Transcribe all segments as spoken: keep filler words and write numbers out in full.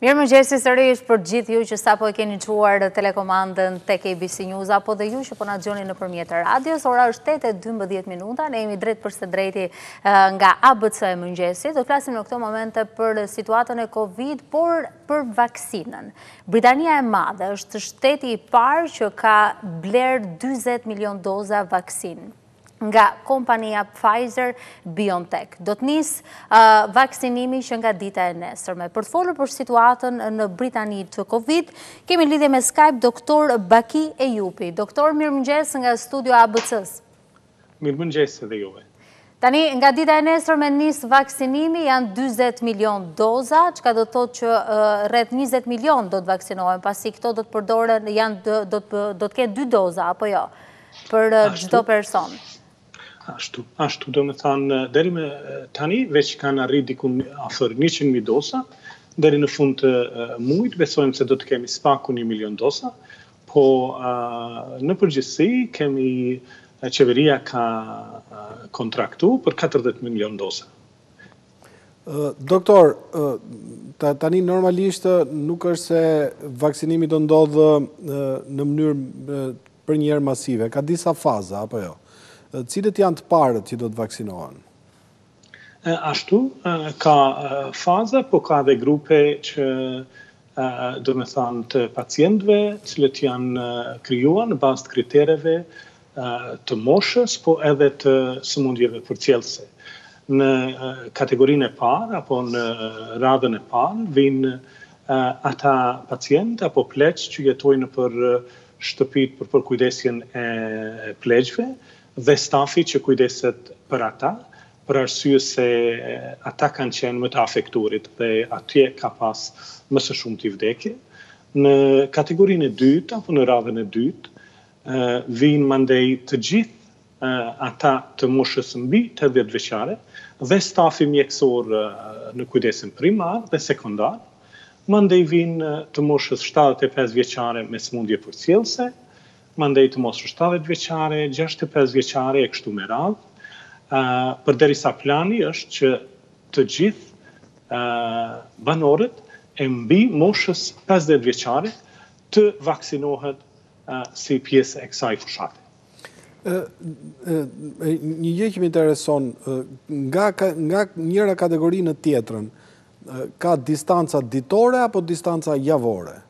Mirë mëngjesi sërish për gjithë ju që sapo e keni çuar telekomandën tek A B C News apo dhe ju që po na dëgjoni nëpërmjet radios. Ora është tetë e dymbëdhjetë minuta, ne jemi drejt për së drejti nga A B C e mëngjesit. Do flasim në këto momente për situatën e Covid, por për vaksinën. Britania e Madhe është shteti i parë që ka blerë dyzet milion doza vaksinë nga kompania Pfizer BioNTech. Do të nis uh, vaksinimi që nga dita e nesërme. Për të folur për situatën në Britani të Covid, kemi lidhje me Skype doktor Baki Ejupi. Doktor, mirëmëngjes nga studio A B C-s. Mirëmëngjes edhe juve. Tani, nga dita e nesërme nis vaksinimi, janë dyzet milion doza, çka do të thotë që uh, rreth njëzet milion do të vaksinohen, pasi këto do të përdoren, janë do, do, të, do të ketë dy doza, apo jo, për uh, çdo person. Ashtu, ashtu do me thanë, deri me tani, veç kanë arrit dikun afër njëqind mijë dosa, deri në fund të uh, mujt, besojmë se do të kemi spaku një milion dosa, po uh, në përgjithësi kemi, uh, qeveria ka uh, kontraktu për katërdhjetë milion dosa. Uh, doktor, uh, tani normalisht nuk është se vaksinimi do ndodhë uh, në mënyrë uh, për njerë masive, ka disa faza, apo jo? Cilët janë të parët që do të vaksinohen? Ashtu, ka faza, po ka dhe grupe që do me thanë të pacientëve, cilët janë krijuar në bazë të kritereve të moshës, po edhe të sëmundjeve përcjellëse. Në kategorinë e parë, apo në radhën e parë, vinë ata pacientë apo pleq që jetojnë për shtëpit për përkujdesjen e pleqve, dhe stafi që kujdeset për ata, për arsye se ata kanë qenë më të afektuarit dhe atje ka pas më së shumti vdekje. Në kategorinë e dytë, apo në radhën e dytë, vinë mandej të gjithë ata të moshës mbi tetëdhjetë vjeçare dhe stafi mjekësor në kujdesin primar dhe sekondar, mandej vinë të moshës shtatëdhjetë e pesë vjeçare me sëmundje përcjellëse, mandej të moshës shtatëdhjetë vjeçare, gjashtëdhjetë e pesë vjeçare e kështu me radhë, uh, përderisa plani është që të gjithë uh, banorët e mbi moshës pesëdhjetë vjeçare të vaksinohet uh, si pjesë e kësaj fushate. Uh, uh, një gjë që më intereson, uh, nga, nga njëra kategori në tjetrën, uh, ka distanca ditore apo distanca javore?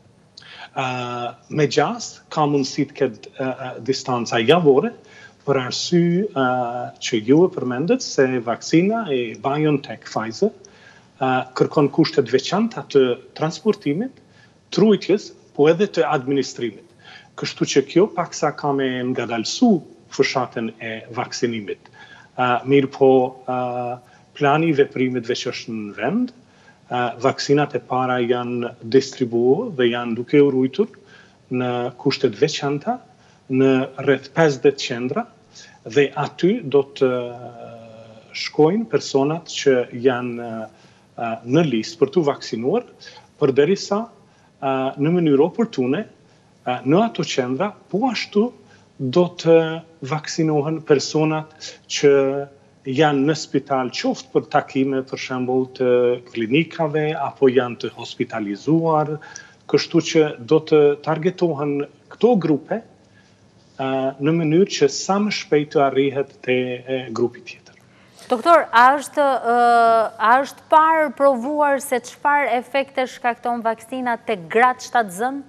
Uh, me gjast ka mundësi të ketë uh, distanca javore, për arsye uh, që ju e përmendet se vaksina e BioNTech Pfizer uh, kërkon kushtet veçanta të transportimit, trujtjes, po edhe të administrimit. Kështu që kjo paksa ka me ngadalësu fushatën e vaksinimit. Uh, mirë po uh, plani i veprimit veç është në vend. Uh, vaksinat e para janë distribuo dhe janë duke u ruajtur në kushtet veçanta në rreth pesëdhjetë qendra dhe aty do të uh, shkojnë personat që janë uh, në listë për të vaksinuar, përderisa uh, në mënyrë oportune uh, në ato qendra po ashtu do të vaksinohen personat që janë në spital qoftë për takime për shembull të klinikave apo janë të hospitalizuar, kështu që do të targetohen këto grupe uh, në mënyrë që sa më shpejt të arrihet te uh, grupi tjetër. Doktor, a është, uh, a është parë provuar se çfarë efekte shkakton vaksina te gratë shtatzën?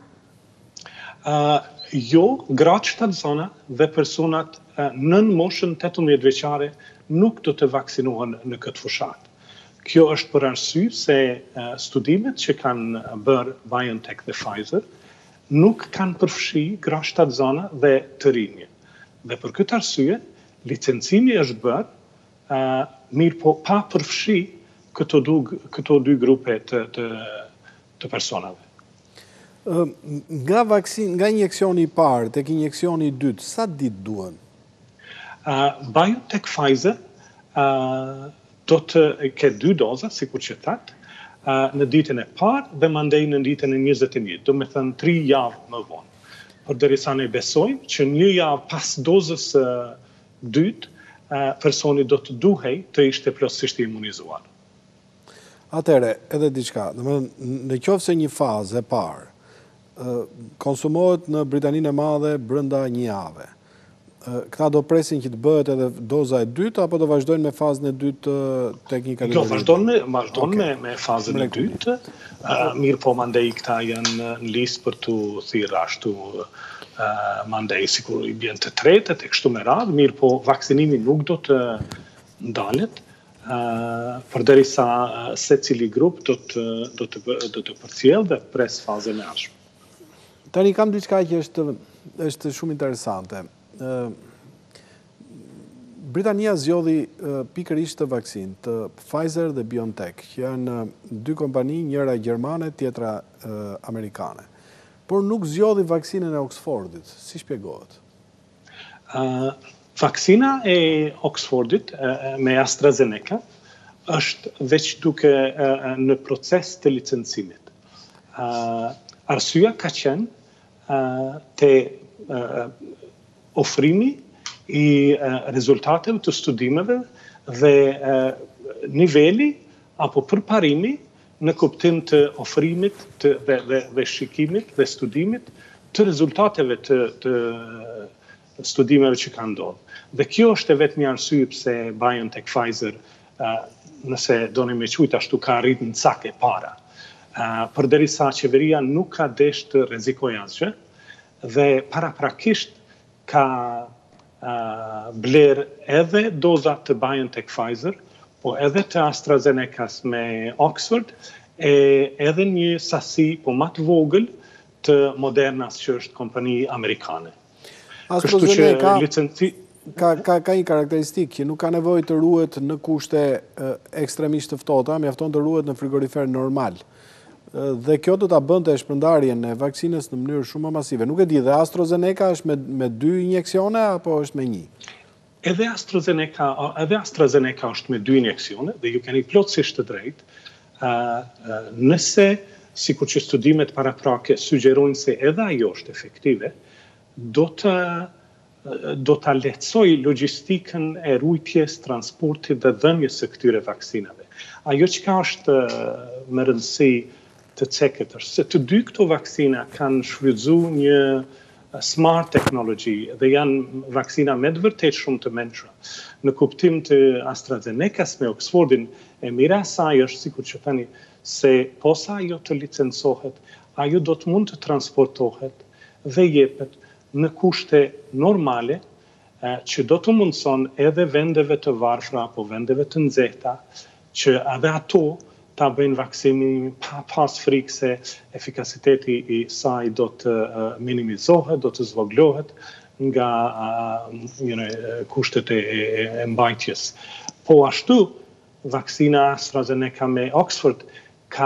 Uh, jo, gratë shtatzëna dhe personat uh, nën moshën tetëmbëdhjetë vjeçare nuk do të vaksinohen në këtë fushat. Kjo është për arsye se uh, studimet që kanë bërë BioNTech dhe Pfizer nuk kanë përfshi gra shtatzëna dhe të rinje. Dhe për këtë arsye, licencimi është bërë, uh, mirë po pa përfshi këto, du, këto dy grupe të, të, të personave. Uh, nga, vaksin, nga injeksioni i parë tek injeksioni i dytë, sa ditë duhen? Uh, BioNTech Pfizer uh, do të ketë dy doza, sikur që thatë, uh, në ditën e parë dhe mandej në ditën e njëzet e një, do me thënë tri javë më vonë. Përderisa ne besojmë që një javë pas dozës uh, dytë, uh, personi do të duhej të ishte plotësisht imunizuar. Atere, edhe diçka, në qoftë se një fazë e parë, konsumohet në Britaninë e Madhe brenda një jave. Këta do presin që të bëhet edhe doza e dytë, apo do vazhdojnë me fazën e dytë tek një kategori? Jo, vazhdojnë vazhdojnë me, me fazën e dytë. Uh, mirë po mandej këta janë në listë për të thirrë ashtu uh, mandej sikur i bjen të tretët e kështu me radhë, mirë po vaksinimi nuk do të ndalet, uh, përderisa uh, secili grup do të do të do të përcjell dhe pres fazën e ardhshme. Tani kam diçka që është është shumë interesante. Britania zgjodhi pikërisht të vaksinë të Pfizer dhe BioNTech, që janë dy kompani, njëra gjermane, tjetra amerikane. Por nuk zgjodhi vaksinën e Oxfordit. Si shpjegohet? Uh, vaksina e Oxfordit uh, me AstraZeneca është veç duke uh, në proces të licencimit. Uh, arsyeja ka qenë uh, te uh, ofrimi i uh, rezultateve të studimeve dhe uh, niveli apo përparimi në kuptim të ofrimit të, dhe, dhe, dhe shikimit dhe studimit të rezultateve të, të studimeve që kanë ndodhur. Dhe kjo është e vetmi arsye pse BioNTech Pfizer, uh, nëse doni me quajtë ashtu, ka arrit në cak e para. Uh, përderisa qeveria nuk ka desh të rrezikojë asgjë dhe paraprakisht ka uh, bler edhe dozat të BioNTech Pfizer, po edhe të AstraZenecas me Oxford, e edhe një sasi po më të vogël të Modernas që është kompani amerikane. AstraZeneca licenci... ka, ka, ka një karakteristikë që nuk ka nevojë të ruhet në kushte uh, ekstremisht të ftohta, mjafton të ruhet në frigorifer normal. Dhe kjo do ta bënte shpërndarjen e vaksinës në mënyrë shumë masive. Nuk e di, dhe AstraZeneca është me, me dy injeksione apo është me një? Edhe AstraZeneca, edhe AstraZeneca është me dy injeksione dhe ju keni plotësisht të drejtë. Uh, uh, nëse, sikur që studimet paraprake sugjerojnë se edhe ajo është efektive, do të do ta lehtësoj logjistikën e rujtjes, transportit dhe dhënjes së këtyre vaksinave. Ajo që ka është uh, më rëndësi të cekët është se të dy këto vaksina kanë shfrytzuar një smart technology dhe janë vaksina me të vërtetë shumë të mençura. Në kuptim të AstraZenecas me Oxfordin, e mira e saj është sikur që thani se posa ajo të licencohet, ajo do të mund të transportohet dhe jepet në kushte normale që do të mundson edhe vendeve të varfra apo vendeve të nxehta që edhe ato ta bëjnë vaksinimin pa pas frikë se efikasiteti i saj do të uh, minimizohet, do të zvoglohet nga uh, you know, kushtet e, e, e mbajtjes. Po ashtu, vaksina AstraZeneca me Oxford ka,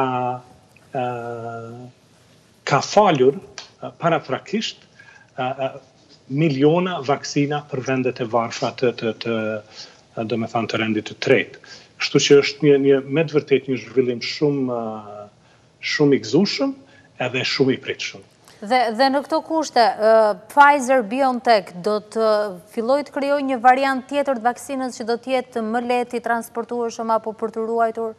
uh, ka falur uh, paraprakisht uh, uh, miliona vaksina për vendet e varfra të, të, të, të, do me thënë, të rendit të tretë. Kështu që është një, një me të vërtet një zhvillim shumë, shumë i gëzueshëm edhe shumë i pritshëm. Dhe, dhe në këto kushte, uh, Pfizer, BioNTech do të filloj të krijojë një variant tjetër të vaksinës që do të jetë më lehtë i transportueshëm apo për të ruajtur?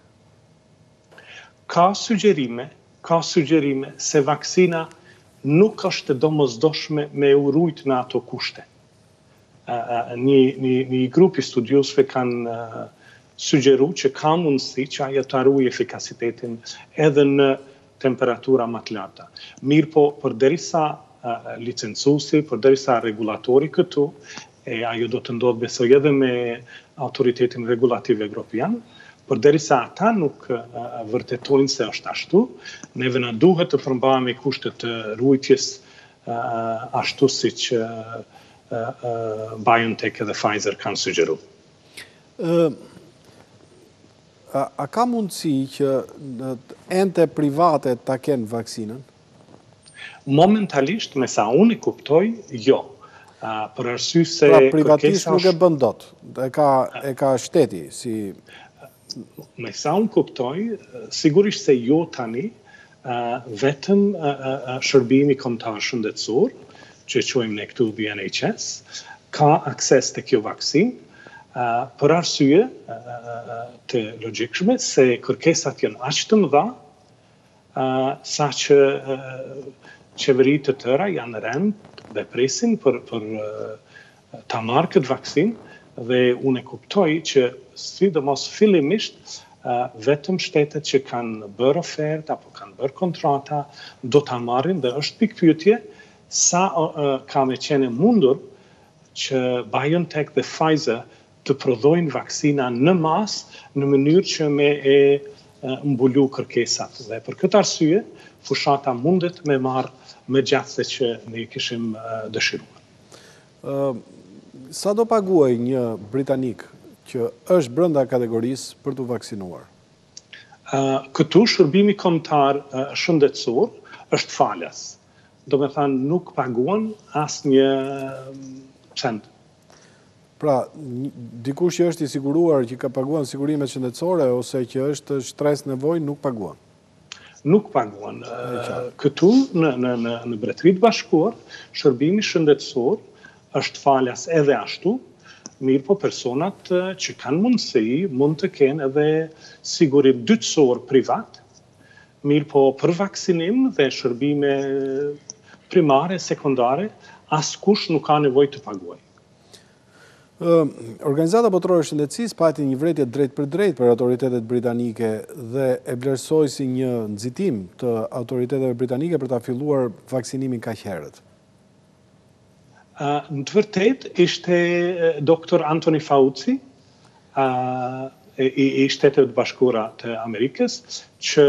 Ka sugjerime, ka sugjerime se vaksina nuk është domosdoshme me u ruajt në ato kushte. Uh, uh, një, një, një grup i studiosëve kanë uh, sugjeru që ka mundësi që ajo të arruajë efikasitetin edhe në temperatura më të larta. Mirë po, përderisa uh, licencuesi, përderisa regulatori këtu, e ajo do të ndodhë besoj edhe me autoritetin regulativ evropian, përderisa ata nuk uh, vërtetojnë se është ashtu, neve na duhet të përmbahemi kushtet të ruajtjes uh, ashtu siç uh, uh, BioNTech dhe Pfizer kanë sugjeruar. Uh... A, a ka mundësi që ente private ta kenë vaksinën? Momentalisht, me sa unë i kuptoj, jo. A, për arsye se pra privatisht nuk e bën dot. E ka, e ka shteti si... Me sa unë kuptoj, sigurisht se jo tani, a, vetëm a, a, shërbimi kombëtar shëndetësor, që quajmë ne këtu the N H S, ka akses të kjo vaksinë. për arsye të logjikshme se kërkesat janë aq të mëdha sa që qeveritë të tëra janë rënd dhe presin për për ta marrë këtë vaksinë dhe unë e kuptoj që sidomos fillimisht vetëm shtetet që kanë bërë ofertë apo kanë bërë kontrata do ta marrin dhe është pikë pyetje sa ka me qenë mundur që BioNTech dhe Pfizer të prodhojnë vaksina në mas në mënyrë që me e mbulu kërkesat. Dhe për këtë arsye, fushata mundet me marrë më gjatë se që ne kishim dëshiruar. Sa do paguaj një britanik që është brenda kategorisë për të vaksinuar? Këtu shërbimi kombëtar shëndetësor është falas. Do me thënë nuk paguan asnjë cent. Pra, dikush që është i siguruar që ka paguan sigurimet shëndetësore ose që është shtres nevojë nuk paguan? Nuk paguan. Këtu në, në, në, në Mbretërinë Bashkuar, shërbimi shëndetësor është falas edhe ashtu, mirë po personat që kanë mundësi mund të kenë edhe sigurim dytësor privat, mirë po për vaksinim dhe shërbime primare, sekondare, askush nuk ka nevojë të paguajë. Organizata Botërore e Shëndetësisë pati një vërejtje drejt për drejt për autoritetet britanike dhe e vlerësoi si një nxitim të autoriteteve britanike për ta filluar vaksinimin kaq herët. Në të vërtetë ishte doktor Anthony Fauci i Shteteve të Bashkuara të Amerikës që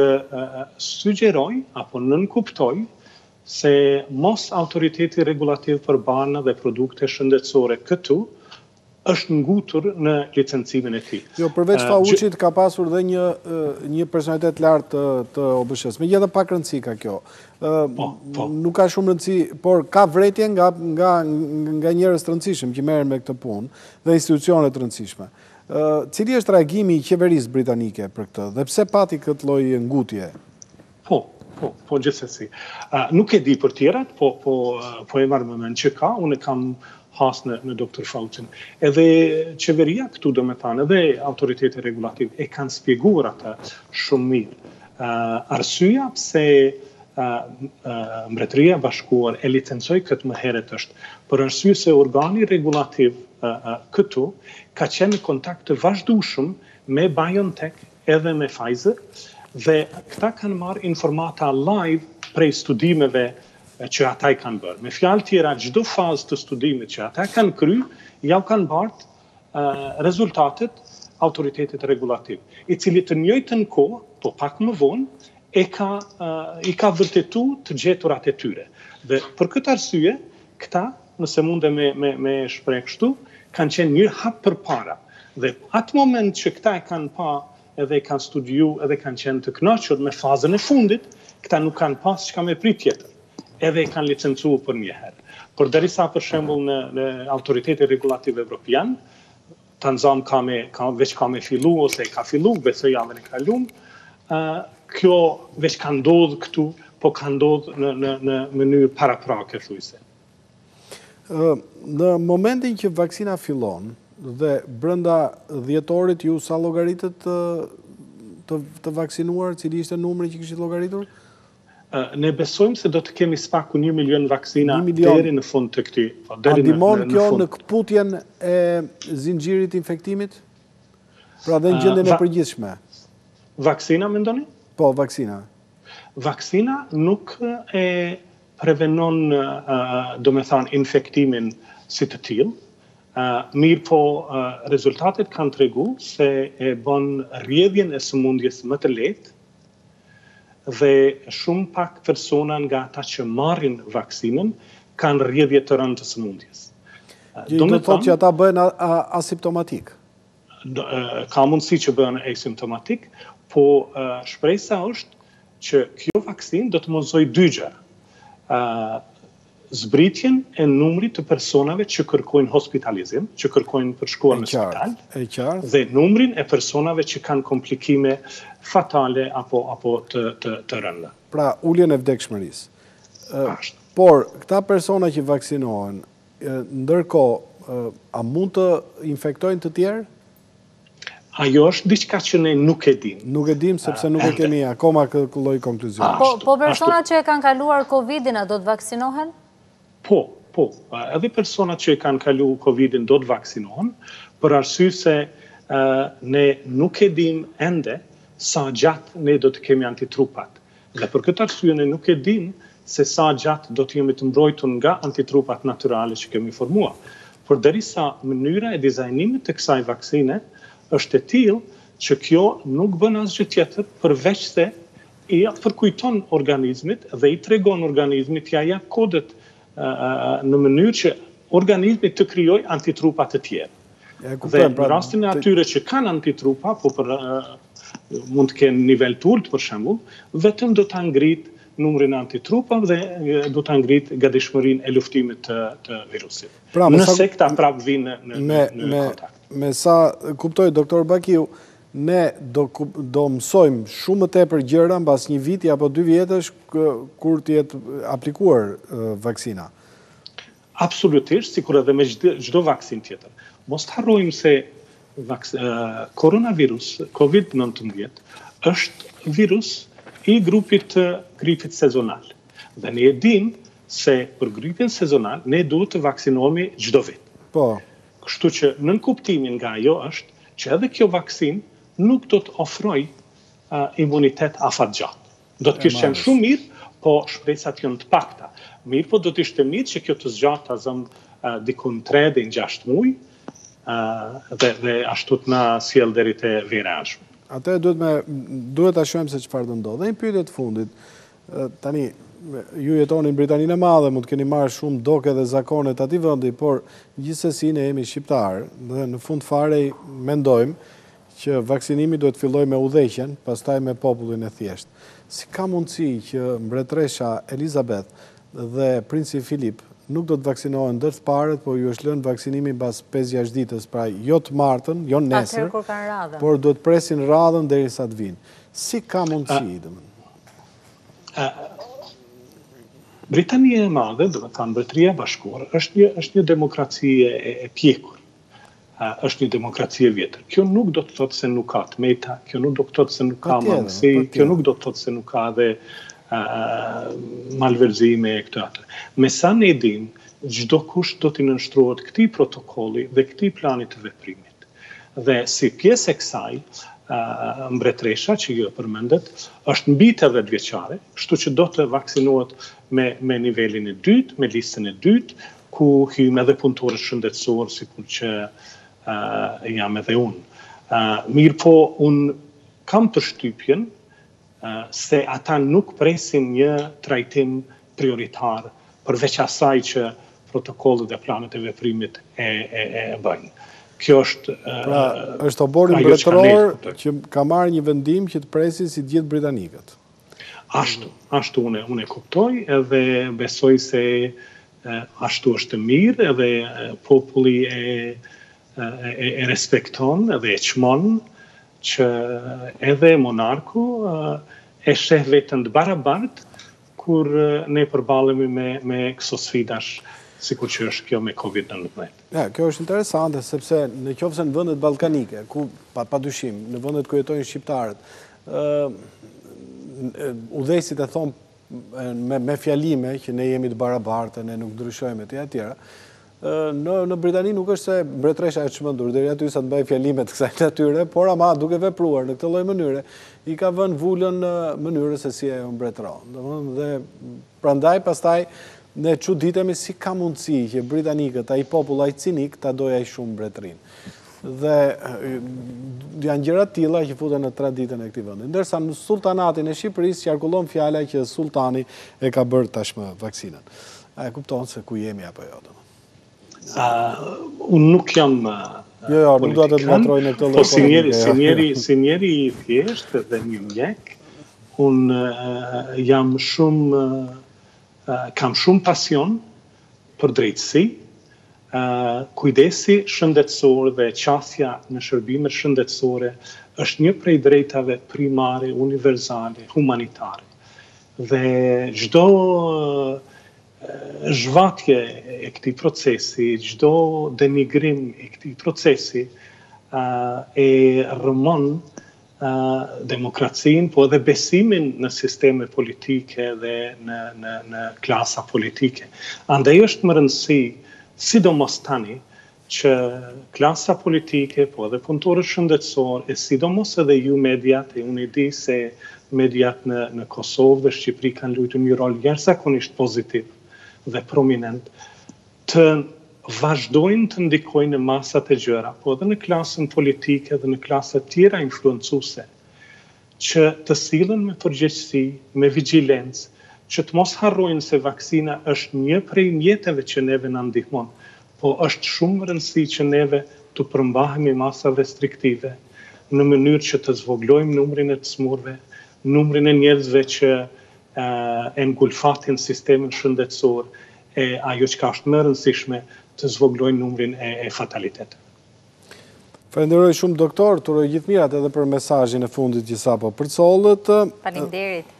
sugjeroi apo nënkuptoi se mos autoriteti regulativ për barna dhe produkte shëndetësore këtu është ngutur në licencimin e tij. Jo, përveç Faucit ka pasur dhe një një personalitet lart të, të O B S-s. Megjithatë pak rëndësi ka kjo. Po, po. Nuk ka shumë rëndësi, por ka vretje nga nga nga njerëz të rëndësishëm që merren me këtë punë dhe institucione të rëndësishme. Cili është reagimi i qeverisë britanike për këtë dhe pse pati këtë lloj ngutje? Po, po, po gjithsesi. Nuk e di për tjerat, po po po e marr mend që ka, unë kam has në, në doktor Faucin. Edhe qeveria këtu do me thanë, edhe autoriteti regulativ e kanë spjeguar ata shumë mirë. Uh, arsyeja pse uh, uh, Mbretëria e Bashkuar e licencoi këtë më herët është për arsye se organi regulativ uh, uh, këtu ka qenë në kontakt të vazhdueshëm me BioNTech edhe me Pfizer dhe këta kanë marrë informata live prej studimeve që ata i kanë bërë. Me fjalë tjera, çdo fazë të studimit që ata kanë kry, ja u kanë bartë uh, rezultatet autoritetit regulativ, i cili të njëjtën kohë, po pak më vonë, e ka, uh, i ka vërtetu të gjeturat e tyre. Dhe për këtë arsye, këta, nëse munde me, me, me shpreh kështu, kanë qenë një hap përpara. Dhe atë moment që këta e kanë pa edhe e kanë studiu, edhe kanë qenë të kënaqur me fazën e fundit, këta nuk kanë pas çka me prit tjetër. Edhe i kanë licencuar për një herë. Por derisa për shembull në, në autoritetin regulativ evropian, Tanzan ka me ka veç ka me fillu ose ka fillu besoj javën e kaluar, uh, kjo veç ka ndodhur këtu, po ka ndodhur në në në mënyrë paraprake thujse. Uh, në momentin që vaksina fillon dhe brenda dhjetorit ju sa llogaritët të, të, të vaksinuar, cili ishte numri që kishit llogaritur? Ne besojmë se do të kemi spaku një milion vaksina deri në fund të këtij. A ndihmon kjo në kputjen e zinxhirit infektimit? Pra dhe në gjendjen e përgjithshme. Vaksina mendoni? Po, vaksina. Vaksina nuk e prevenon, do me thënë, infektimin si të tillë. Mirë po, rezultatet kanë tregu se e bën rrjedhjen e sëmundjes më të lehtë dhe shumë pak persona nga ata që marrin vaksinën kanë rrjedhje të rëndë të sëmundjes. Do të thotë që ata bëhen asimptomatik? Ka mundësi që bëhen asimptomatik, po shpresa është që kjo vaksinë do të mësoj dy gjëra. Zbritjen e numrit të personave që kërkojnë hospitalizim, që kërkojnë për shkuar në spital, dhe numrin e personave që kanë komplikime fatale apo apo të të, të rënda. Pra, uljen e vdekshmërisë. Por këta persona që vaksinohen, ndërkohë a mund të infektojnë të tjerë? Ajo është diçka që ne nuk e dim. Nuk e dim sepse nuk e kemi akoma këtë lloj konkluzioni. Po, po personat që e kanë kaluar Covidin, a do të vaksinohen? Po, po. Edhe personat që e kanë kalu Covidin do të vaksinohen, për arsye se ne nuk e dim ende sa gjatë ne do të kemi antitrupat. Dhe për këtë arsye ne nuk e dim se sa gjatë do të jemi të mbrojtur nga antitrupat natyrale që kemi formuar. Por derisa mënyra e dizajnimit të kësaj vaksine është e tillë që kjo nuk bën asgjë tjetër përveç se i përkujton organizmit dhe i tregon organizmit ja jap kodet në mënyrë që organizmi të krijojë antitrupa të tjerë. Dhe në rastin e atyre që kanë antitrupa, po për mund të kenë nivel të ulët për shembull, vetëm do ta ngrit numrin e antitrupave dhe do ta ngrit gatishmërinë e luftimit të, të virusit. Pra, nëse këta prap vinë në, në, në kontakt. Me sa kuptoj, doktor Bakiu, ne do, do mësojmë shumë më tepër gjëra mbas një viti apo dy vjetësh kur të jetë aplikuar uh, vaksina. Absolutisht, sikur edhe me çdo vaksin tjetër. Mos të harrojmë se vaks, uh, koronavirus, kovid nëntëmbëdhjetë, është virus i grupit të gripit sezonal. Dhe ne e dim se për gripin sezonal ne duhet të vaksinohemi çdo vit. Po. Kështu që nën kuptimin nga ajo është që edhe kjo vaksin nuk do të ofroj uh, imunitet afatgjatë. Do të kishte qenë shumë mirë, po shpresat janë të pakta. Mirë, po do të ishte mirë që kjo të zgjatë ta zëm uh, dikun tre deri në gjashtë muaj, uh, dhe, dhe ashtu të na sjell deri te vera e ardhshme. Atë duhet me duhet ta shohim se çfarë do ndodhë. Dhe një pyetje të fundit. Uh, tani ju jetoni në Britaninë e Madhe, mund të keni marrë shumë doke dhe zakonet atij vendi, por gjithsesi ne jemi shqiptar dhe në fund fare mendojmë që vaksinimi duhet filloj me udhëheqjen, pastaj me popullin e thjeshtë. Si ka mundësi që mbretëresha Elizabeth dhe princi Filip nuk do të vaksinohen ndër të parët, por ju është lënë vaksinimi mbas pesë gjashtë ditës, pra jo të martën, jo nesër, por duhet presin radhën derisa të vinë. Si ka mundësi, domethënë? Britania e Madhe, do të thënë Mbretëria e Bashkuar, është një është një demokraci e, e pjekur. Uh, është një demokraci e vjetër. Kjo nuk do të thotë se nuk ka tmeta, kjo nuk do të thotë se nuk ka mangësi, kjo nuk do të thotë se nuk ka dhe uh, malverzime e këtë atë. Me sa ne dim, çdo kush do t'i nënshtrohet këtij protokolli dhe këtij plani të veprimit. Dhe si pjesë e kësaj, uh, mbretëresha që ju përmendet, është mbi tetëdhjetë vjeçare, kështu që do të vaksinohet me, me nivelin e dytë, me listën e dytë, ku hyjmë edhe punëtorë shëndetësor, sikur që uh, jam edhe unë. Uh, mirë po, unë kam përshtypjen uh, se ata nuk presin një trajtim prioritar përveç asaj që protokollet dhe planet e veprimit e, e, e bëjnë. Kjo është... Uh, pra, është oborin mbretëror që ka marrë një vendim që të presin si gjithë britanikët. Ashtu, ashtu une, une kuptoj edhe besoj se ashtu është mirë edhe populli e, e, e respekton edhe e çmon që edhe monarku e sheh veten të barabartë kur ne përballemi me, me këso sfidash sikur që është kjo me kovid nëntëmbëdhjetë. Ja, kjo është interesante sepse në qofse në vendet ballkanike, ku pa padyshim, në vendet ku jetojnë shqiptarët, ë udhëheqësit e thonë me, me fjalime që ne jemi të barabartë, ne nuk ndryshojmë etj etj. Në, në Britani nuk është se mbretëresha e çmendur deri aty sa të bëjë fjalimet të kësaj natyre, por ama duke vepruar në këtë lloj mënyre, i ka vënë vulën në mënyrën se si ajo mbretëron. Domethënë dhe prandaj pastaj ne çuditemi si ka mundësi që britanikët, ai popull ai cinik, ta dojë ai shumë mbretërinë. Dhe janë gjëra të tilla që futen në traditën e këtij vendi. Ndërsa në sultanatin e Shqipërisë qarkullon fjala që sultani e ka bërë tashmë vaksinën. A e kupton se ku jemi apo jo? Uh, unë nuk jam uh, jo, jo, nuk do të të matroj në këtë lloj. Po si njeri, si njeri, si njeri i thjeshtë dhe një mjek, unë uh, jam shumë uh, kam shumë pasion për drejtësi, uh, kujdesi shëndetësor dhe qasja në shërbimet shëndetësore është një prej drejtave primare, universale, humanitare. Dhe çdo uh, zhvatje e këtij procesi, çdo denigrim i këtij procesi e rrëmon demokracinë, po edhe besimin në sisteme politike dhe në, në, në klasa politike. Andaj është më rëndësi, sidomos tani, që klasa politike, po edhe punëtorët shëndetësor, e sidomos edhe ju mediat, e unë i di se mediat në, në Kosovë dhe Shqipëri kanë luajtur një rol jashtëzakonisht pozitiv dhe prominent, të vazhdojnë të ndikojnë në masat e gjëra, po edhe në klasën politike dhe në klasat tjera influencuese, që të sillen me përgjegjësi, me vigjilencë, që të mos harrojnë se vaksina është një prej mjeteve që neve na ndihmon, po është shumë rëndësi që neve të përmbahemi masave restriktive, në mënyrë që të zvoglojmë numrin e të smurve, numrin e njerëzve që e ngulfatin sistemin shëndetësor, e ajo që ka është më rëndësishme, të zvoglojnë numrin e, e fataliteteve. Falenderoj shumë doktor, të uroj gjithë mirat edhe për mesazhin e fundit që sapo përcollët. Faleminderit.